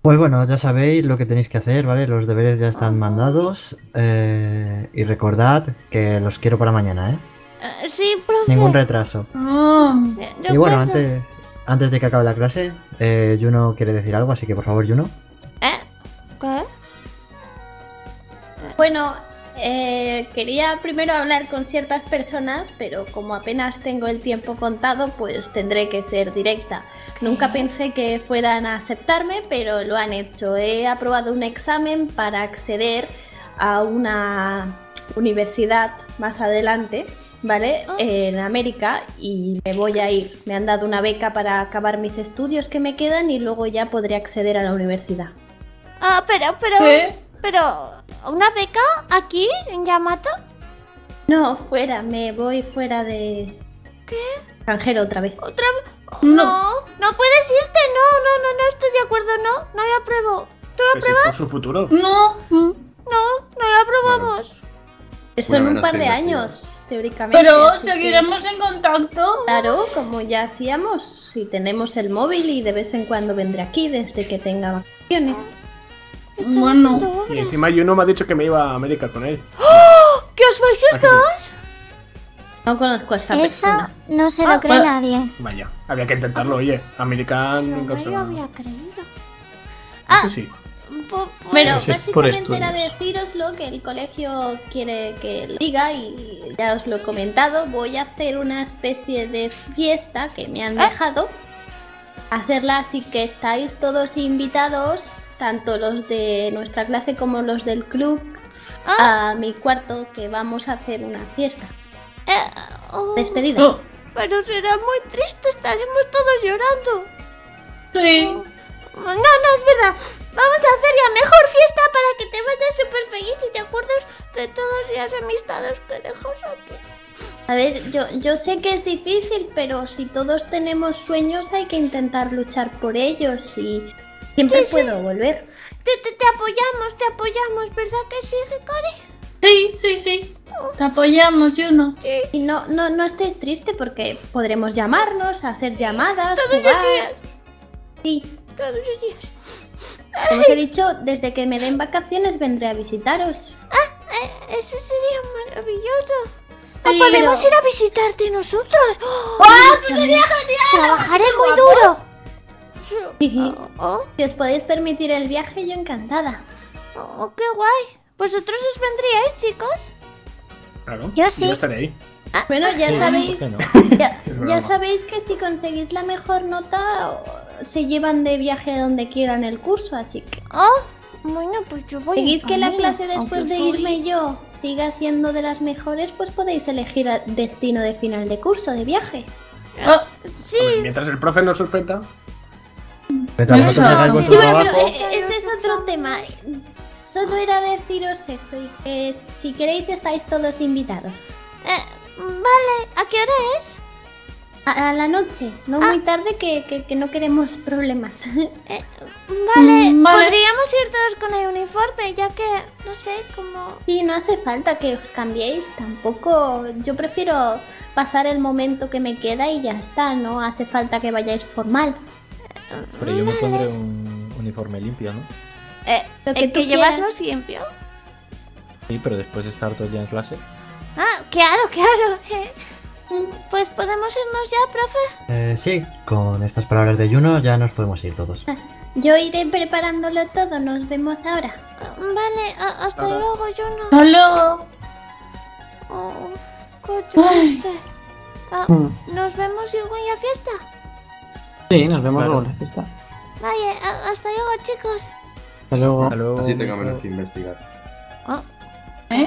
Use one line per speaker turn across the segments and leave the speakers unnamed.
Pues bueno, ya sabéis lo que tenéis que hacer, ¿vale? Los deberes ya están mandados. Y recordad que los quiero para mañana, ¿eh?
Sí, profe.
Ningún retraso.
De
Y bueno,
acuerdo.
antes de que acabe la clase, Juno quiere decir algo, así que por favor, Juno.
¿Qué?
Bueno, quería primero hablar con ciertas personas, pero como apenas tengo el tiempo contado, pues tendré que ser directa. Nunca pensé que fueran a aceptarme, pero lo han hecho. He aprobado un examen para acceder a una universidad más adelante, ¿vale? En América, y me voy a ir. Me han dado una beca para acabar mis estudios que me quedan y luego ya podré acceder a la universidad.
Pero, ¿una beca aquí en Yamato?
No, fuera, me voy fuera de...
¿Qué?
Extranjero otra vez.
¿Otra vez? No puedes irte, no estoy de acuerdo, no la apruebo. ¿Tú la
Pues es por
apruebas?
su futuro.
No la aprobamos.
Eso en
Bueno,
un par de
menos
años, teóricamente.
Pero
así que,
seguiremos en contacto.
claro, como ya hacíamos, si tenemos el móvil y de vez en cuando vendré aquí desde que tenga vacaciones.
Bueno.
Y encima Juno me ha dicho que me iba a América con él.
¿Qué os vais
¿A que
dos?
No conozco a esta
Eso
persona.
no se lo cree
bueno.
nadie.
Vaya, había que intentarlo, oye. América
Yo
nunca
me
se
lo
va.
había creído.
Eso sí.
Bueno,
Eso es por
básicamente era
estudios.
decíroslo que el colegio quiere que lo diga y ya os lo he comentado. Voy a hacer una especie de fiesta que me han dejado hacerla, así que estáis todos invitados, tanto los de nuestra clase como los del club, a mi cuarto, que vamos a hacer una fiesta. Despedida.
Oh,
Pero será muy triste, estaremos todos llorando.
sí.
No, es verdad. Vamos a hacer la mejor fiesta para que te vayas súper feliz y te acuerdes de todas las amistades que dejas aquí.
A ver, yo sé que es difícil, pero si todos tenemos sueños hay que intentar luchar por ellos y siempre
Sí.
puedo volver.
Te apoyamos, ¿verdad que sí, Hikari?
Sí. Te apoyamos, Juno.
Y no estéis tristes porque podremos llamarnos, hacer llamadas,
Todos
jugar.
los días,
Sí,
todos los días.
como os he dicho, desde que me den vacaciones vendré a visitaros.
Eso sería maravilloso.
Sí,
¿O podemos
pero-
ir a visitarte nosotros?
¡Eso sería genial!
Trabajaré muy duro.
Si os podéis permitir el viaje, yo encantada.
Qué guay. ¿Vosotros os vendríais, chicos?
Claro.
Yo sí.
Yo estaré ahí.
Bueno, ya
Sí,
sabéis,
¿por qué no?
ya
broma.
sabéis que si conseguís la mejor nota, se llevan de viaje a donde quieran el curso, así que
Bueno, pues yo voy.
seguís
en
que la
camino,
clase después
aunque
de
soy-
irme yo siga siendo de las mejores, pues podéis elegir destino de final de curso, de viaje.
Oh,
Sí.
Hombre, mientras el profe no suspenda.
Mientras
Eso.
vosotros hagáis
Sí,
vuestro
Bueno, pero
trabajo,
ese es otro tema. Solo era deciros eso y que si queréis estáis todos invitados.
Vale, ¿a qué hora es?
A la noche, no muy tarde que no queremos problemas.
Vale,
Vale.
podríamos ir todos con el uniforme, ya que, no sé, como...
Sí, no hace falta que os cambiéis tampoco. Yo prefiero pasar el momento que me queda y ya está, no hace falta que vayáis formal.
Pero yo me pondré un uniforme limpio, ¿no?
Lo que
¿El
tú
que llevas
quieras.
no limpio?
Sí, pero después de estar todo el día en clase.
Claro. Pues podemos irnos ya, profe.
sí, con estas palabras de Juno ya nos podemos ir todos.
Yo iré preparándolo todo, nos vemos ahora.
Vale, hasta
Ahora.
luego, Juno.
hasta luego.
Qué triste. ¿Nos vemos luego en la fiesta?
Sí, nos vemos
Claro.
luego en la fiesta.
Vale, hasta luego, chicos.
Hasta luego.
Hasta luego.
Así tengo menos que investigar.
¿Eh?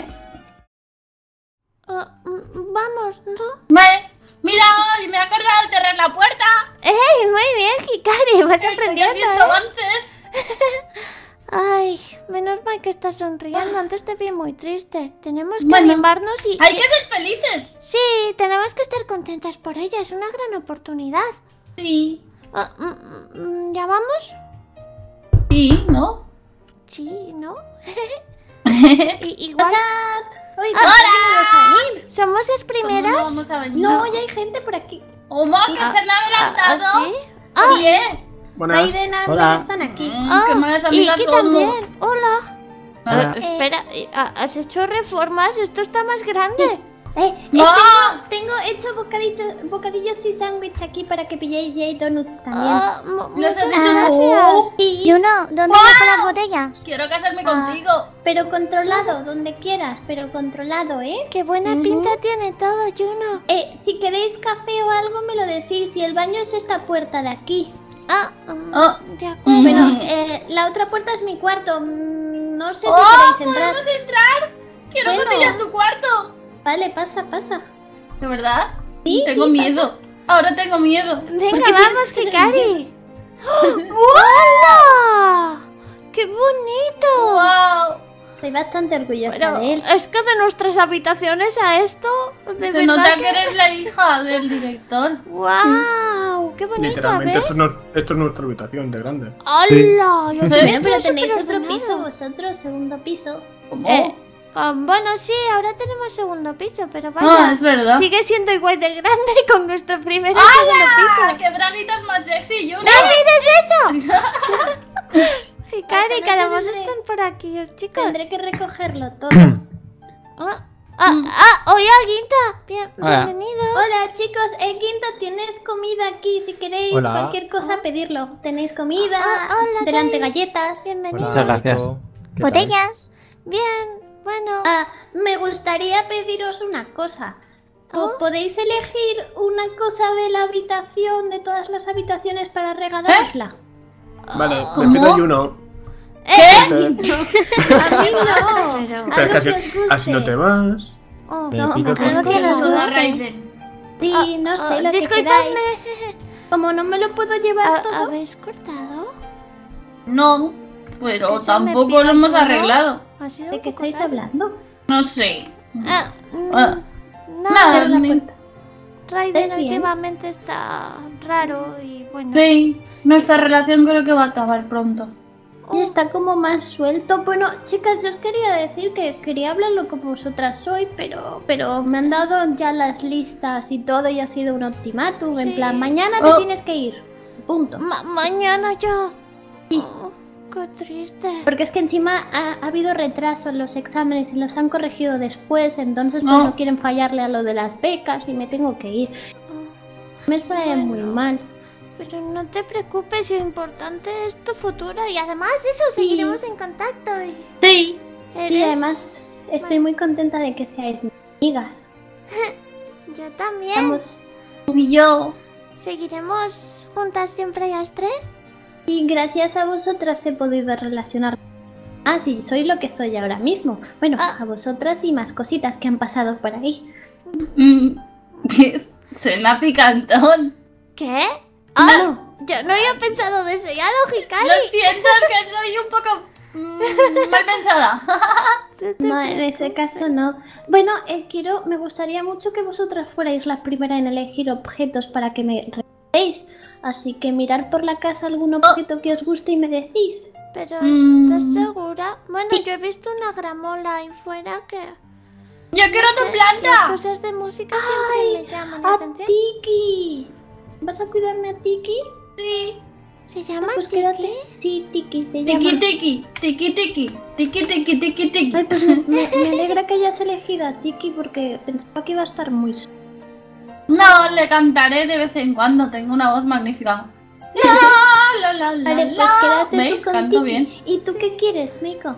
Vamos, ¿no?
Mira, me he acordado de cerrar la puerta.
Muy bien, Hikari, vas
Que
aprendiendo,
había visto
¿eh?
antes.
Ay, menos mal que estás sonriendo, antes te vi muy triste. Tenemos que
Bueno,
animarnos y...
Hay que ser felices.
Sí, tenemos que estar contentas por ella, es una gran oportunidad.
Sí.
¿Llamamos?
Sí, ¿no?
Sí, ¿no? Igual...
Oye,
Ah,
¿por qué no vas a venir?
¿Somos las
¿Cómo
primeras?
no vamos a venir?
No, ya hay gente por aquí.
¿Cómo? ¿Que se me ha adelantado?
¿Sí?
Oye,
Buenas.
Raiden, Amber
Hola.
están aquí.
Qué malas
y
amigas
Iki
somos.
también. Hola.
Hola.
Espera, ¿has hecho reformas? Esto está más grande.
¡No!
Tengo hecho bocadillos y sándwich aquí para que pilléis y hay donuts también.
¿Los
Muchas
has hecho tú?
gracias.
Juno, ¿dónde
¡Guau!
dejo las botellas?
Quiero casarme
Ah.
contigo.
Pero controlado, donde quieras, pero controlado, ¿eh?
Qué buena pinta tiene todo, Juno.
Si queréis café o algo me lo decís. Y el baño es esta puerta de aquí.
De acuerdo.
Pero la otra puerta es mi cuarto. No sé si
¡Oh!
queréis entrar.
¿Podemos entrar? Quiero
Bueno.
cotillar tu cuarto.
Vale, pasa.
¿De verdad?
Sí,
Tengo
sí,
miedo. Ahora tengo miedo.
Venga, vamos, Hikari. ¡Hola! ¡Qué bonito!
¡Wow!
Estoy bastante orgullosa
Pero
de él.
es que de nuestras habitaciones a esto, de
Se
verdad
nota que eres la hija del director.
¡Wow! ¡Qué bonito!
Literalmente,
¿ves?
esto es nuestra habitación de grande.
¡Hola! Yo
Bueno,
estoy
pero tenéis
súper
otro
ordenado.
piso vosotros, segundo piso.
¿Cómo?
Bueno, sí, ahora tenemos segundo piso, pero
Ah,
vaya.
es verdad.
Sigue siendo igual de grande con nuestro primer y segundo
¡Ah!
piso.
¡Qué braguitas más sexy, Juno!
¡No mires eso! Hikari,
Esta
que
noche
además
tendré-
están por aquí, los chicos.
Tendré que recogerlo todo.
Hola, Guinta.
Hola.
Bienvenido.
Hola chicos, Quinta, tienes comida aquí. Si queréis
Hola.
cualquier cosa, pedirlo. Tenéis comida,
Hola,
delante
Dai.
galletas.
Bienvenido.
Muchas gracias.
Nico. ¿Qué tal?
Botellas.
Bien, bueno.
Me gustaría pediros una cosa.
Oh.
¿Podéis elegir una cosa de la habitación, de todas las habitaciones, para regalarosla?
Vale,
¿Cómo?
me pido uno.
A mí no.
Pero-
Algo
Pero
que
así,
os guste.
así no te vas.
Oh,
Me
No,
pido
algo
tres
que nos
cosas.
guste.
Raiden.
Sí, no sé, lo que
disculpadme.
queráis. Como no me lo puedo llevar todo.
¿Habéis cortado?
No, pero
Es que se me
tampoco
pira
lo hemos
todo.
arreglado.
Ha sido
¿De
un
qué
poco
estáis
raro.
hablando?
No sé.
Ah,
Ah.
nada.
Nada,
la
ni-
puerta.
Raiden
¿Estáis bien?
últimamente está raro y bueno.
Sí, nuestra relación creo que va a acabar pronto.
Y está como más suelto. Bueno, chicas, yo os quería decir que quería hablarlo con vosotras hoy, pero me han dado ya las listas y todo y ha sido un ultimátum. En
Sí.
plan, mañana te
Oh.
tienes que ir. Punto.
Mañana ya. Oh, qué triste.
Porque es que encima ha habido retraso en los exámenes y los han corregido después, entonces pues
No.
no quieren fallarle a lo de las becas y me tengo que ir. Me sabe muy
Bueno.
mal.
Pero no te preocupes, lo importante es tu futuro y además de eso
Sí.
seguiremos en contacto.
Sí.
Y
Eres-
además estoy muy contenta de que seáis mis amigas.
Yo también.
Estamos...
Y yo.
¿Seguiremos juntas siempre las tres?
Y gracias a vosotras he podido relacionar. Ah, sí, soy lo que soy ahora mismo. Bueno,
Ah.
a vosotras y más cositas que han pasado por ahí.
Suena picantón.
¿Qué?
No.
Yo no había pensado demasiado, Hikari.
Lo siento, es que soy un poco mal pensada.
No, en ese caso no. Bueno, me gustaría mucho que vosotras fuerais las primeras en elegir objetos para que me regaléis. Así que mirar por la casa algún objeto que os guste y me decís.
Pero
Mm.
¿estás segura? Bueno, yo he visto una gramola ahí fuera que...
Yo quiero tu
Las
planta.
cosas de música siempre me llaman la
¡A
atención.
Tiki! ¿Vas a cuidarme a Tiki?
Sí.
¿Se llama
Pues
Tiki?
quédate. Sí, Tiki se llama.
Tiki tiki, tiki tiki, tiki tiki tiki tiki.
Ay, pues me alegra que hayas elegido a Tiki porque pensaba que iba a estar muy sola.
No, le cantaré de vez en cuando, tengo una voz magnífica. La, la, la,
Vale, pues
la.
quédate
¿Veis?
tú con
Canto
Tiki.
bien.
¿Y tú qué quieres, Miko?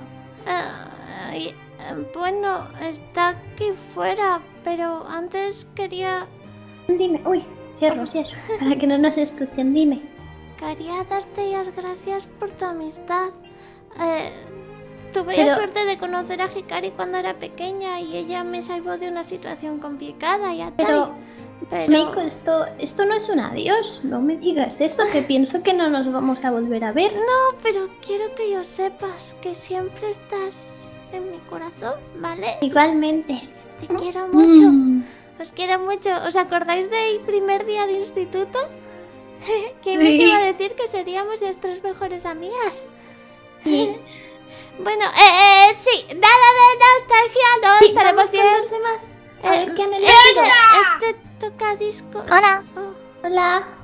Bueno, está aquí fuera, pero antes quería
Dime. Uy, cierro, para que no nos escuchen, dime.
darte las gracias por tu amistad. Tuve
Pero-
la suerte de conocer a Hikari cuando era pequeña y ella me salvó de una situación complicada y a
Pero,
Pero...
Miko, esto no es un adiós. No me digas eso, que pienso que no nos vamos a volver a ver.
No, pero quiero que yo sepas que siempre estás en mi corazón, ¿vale?
Igualmente.
Te quiero mucho.
Mm.
Os quiero mucho. ¿Os acordáis del primer día de instituto? ¿Quién nos
Sí.
iba a decir que seríamos nuestras mejores amigas?
Sí.
Bueno, sí, nada de nostalgia, no estaremos
Vamos con
bien.
los demás. A ver qué han
Este,
elegido.
este toca disco.
Hola.
Oh,
Hola.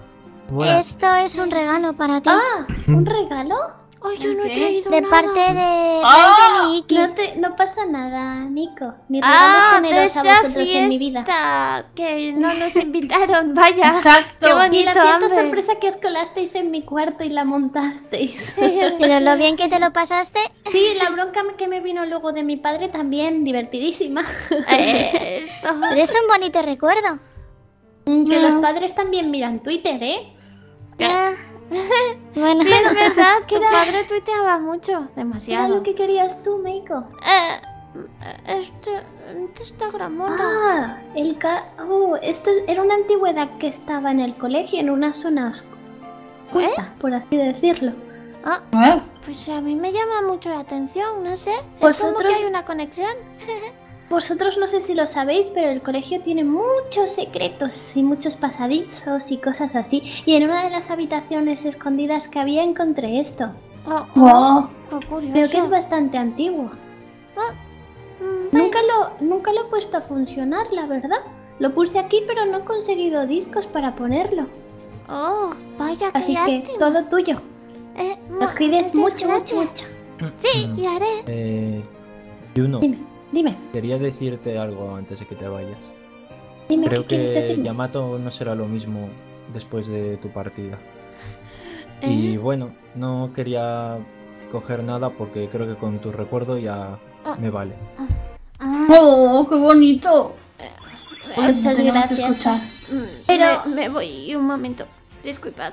Bueno,
Esto es un regalo para ti.
Ah, ¿un regalo?
Ay, yo no he
¿Qué?
traído De nada. parte de
¡Ah!
Raiden y Iki.
No pasa nada, Nico. Mi regalo es
De
teneros a
esa
vosotros en mi vida.
fiesta que no nos invitaron, vaya.
Exacto.
Qué
Y
bonito,
la fiesta
hombre.
sorpresa que os colasteis en mi cuarto y la montasteis.
Pero lo bien que te lo pasaste.
Sí, la bronca que me vino luego de mi padre también, divertidísima.
Esto. Pero es un bonito recuerdo.
Que los padres también miran Twitter, ¿eh?
Ah. Bueno, Sí, es verdad, tu
Queda-
padre tuiteaba mucho,
¿Era
demasiado.
lo que querías tú, Meiko?
Este Instagramona.
Ah, esto era una antigüedad que estaba en el colegio, en una zona oculta, por así decirlo.
¿Eh?
Pues a mí me llama mucho la atención, no sé. Es como que
Vosotros-
hay una conexión.
Vosotros no sé si lo sabéis, pero el colegio tiene muchos secretos y muchos pasadizos y cosas así. Y en una de las habitaciones escondidas que había encontré esto.
Oh,
Wow.
qué curioso.
Creo que es bastante antiguo.
Mm,
Nunca lo he puesto a funcionar, la verdad. Lo puse aquí, pero no he conseguido discos para ponerlo.
Oh, vaya, qué
Así
lástima.
que todo tuyo. Los cuides mucho, mucho, mucho.
Sí, y haré.
Juno,
Dime,
quería decirte algo antes de que te vayas.
dime
Creo
qué quieres
que
decirme.
Yamato no será lo mismo después de tu partida. Y bueno, no quería coger nada porque creo que con tu recuerdo ya me vale.
¡Oh, qué bonito!
Muchas
Tenemos que
gracias.
escuchar.
Pero-
Me voy un momento. Disculpad.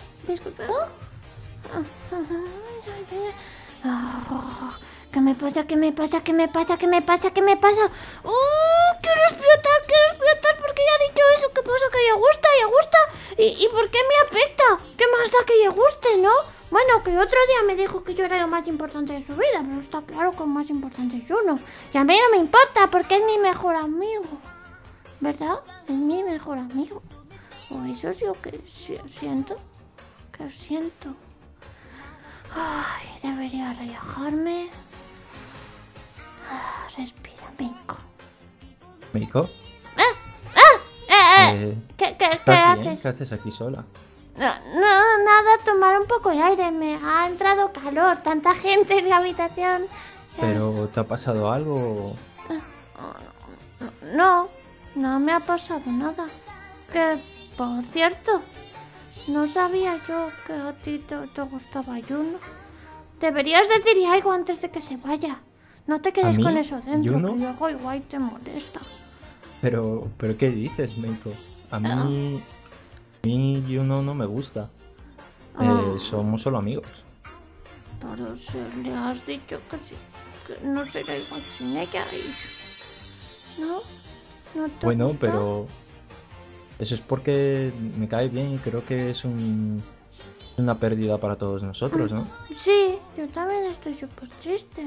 ¿Qué me pasa? ¿Qué me pasa? ¿Qué me pasa? ¿Qué me pasa? ¿Qué me pasa? Quiero explotar porque ya ha dicho eso. ¿Qué pasa? Que ella gusta, ¿Y por qué me afecta? ¿Qué más da que ella guste, no? Bueno, que otro día me dijo que yo era lo más importante de su vida, pero está claro que lo más importante es uno. Y a mí no me importa porque es mi mejor amigo. ¿Verdad? Es mi mejor amigo. O eso es lo que siento. Que siento. Ay, debería relajarme. Respira, Meiko.
¿Meiko?
¿Qué
¿Estás bien?
haces?
¿Qué haces aquí sola?
No, nada, tomar un poco de aire. Me ha entrado calor, tanta gente en la habitación.
¿Pero te ha pasado algo?
No me ha pasado nada. Que, por cierto, no sabía yo que a ti te gustaba Juno. Deberías decir algo antes de que se vaya. No te quedes
mí?
con eso dentro,
¿Juno?
que luego igual te molesta.
¿Pero qué dices, Meiko? A mí Juno no me gusta. Somos solo amigos.
Pero si le has dicho que sí, que no será igual sin ella y... ¿No te
Bueno,
gusta?
pero eso es porque me cae bien y creo que es una pérdida para todos nosotros, ¿no?
Sí, yo también estoy súper triste.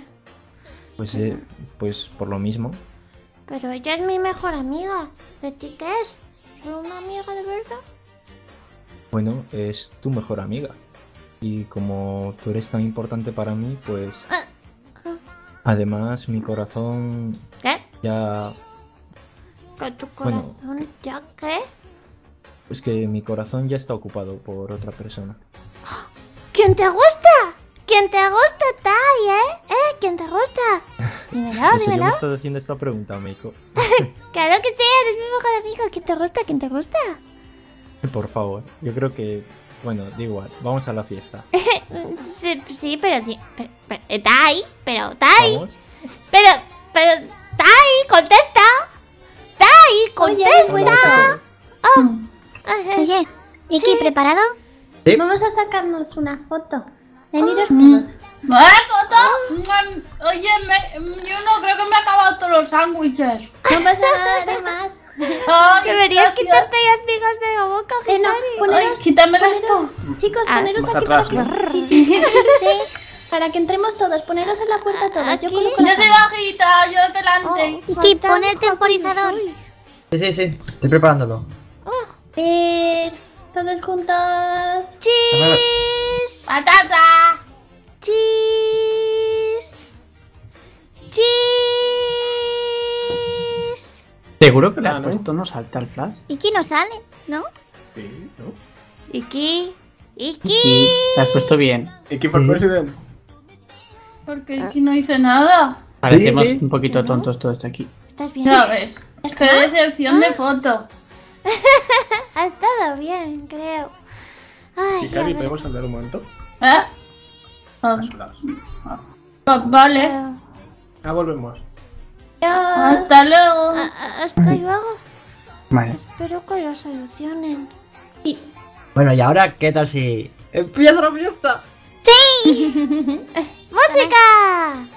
Pues por lo mismo.
Pero ella es mi mejor amiga. ¿De ti qué es? ¿Soy una amiga de verdad?
Bueno, es tu mejor amiga. Y como tú eres tan importante para mí, pues... Además, mi corazón
¿Qué?
ya...
¿Con tu
Bueno,
corazón ya qué?
Es que mi corazón ya está ocupado por otra persona.
¿Quién te gusta? ¿Quién te gusta, Tai, ¿Quién te gusta? Dímelo,
¿En serio me
dímelo.
estás haciendo esta pregunta, Meiko?
Claro que sí, eres mi mejor amigo. ¿Quién te gusta? ¿Quién te gusta?
Por favor, yo creo que... Bueno, da igual, vamos a la fiesta.
Sí, pero... Tai,
¿Vamos?
Pero... Tai, contesta. Tai, contesta.
Hola, chicos.
Oye,
Iki, ¿preparado?
Sí.
Vamos a sacarnos una foto. Veniros todos.
¿Foto? Oye, yo no creo que me he acabado todos los sándwiches.
No pasa nada, haré más.
Ay,
Deberías
gracias.
quitarte las migas de la boca,
No,
Gitari.
Ay,
poneros,
quítamelas tú.
chicos, poneros
más
aquí
atrás,
para que... Sí. Para que entremos todos, poneros en la puerta todos. Yo
Aquí.
coloco la
Yo soy bajita, yo delante.
Iki, pon el temporizador.
Sí, estoy preparándolo.
ver, todos juntos.
Cheese.
¡Patata!
Cheese. Cheese.
¿Seguro que le has
¿no?
puesto no salta el flash?
Iki no sale, ¿no?
Sí, ¿no?
Iki.
Sí, te has puesto bien.
Iki for president.
Porque aquí no hice nada.
Parecemos
sí.
un poquito
¿No?
tontos todos aquí.
¿Estás bien?
Ya ves. Qué decepción de foto.
Ha estado bien, creo. Ay,
Hikari,
a ver.
¿podemos hablar un momento?
¿Eh? Ah,
A solas.
vale.
Volvemos.
Hasta luego.
Hasta luego.
Vale.
Espero que lo solucionen.
Bueno, y ahora, ¿qué tal si empieza la fiesta?
¡Música!